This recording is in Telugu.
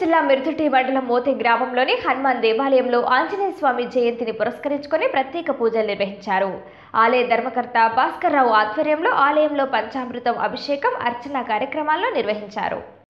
జిల్లా మిర్దటి మండలం మోతే గ్రామంలోని హనుమాన్ దేవాలయంలో ఆంజనేయ స్వామి జయంతిని పురస్కరించుకొని ప్రత్యేక పూజలు నిర్వహించారు. ఆలయ ధర్మకర్త భాస్కర్రావు ఆధ్వర్యంలో ఆలయంలో పంచామృతం అభిషేకం, అర్చన కార్యక్రమాలను నిర్వహించారు.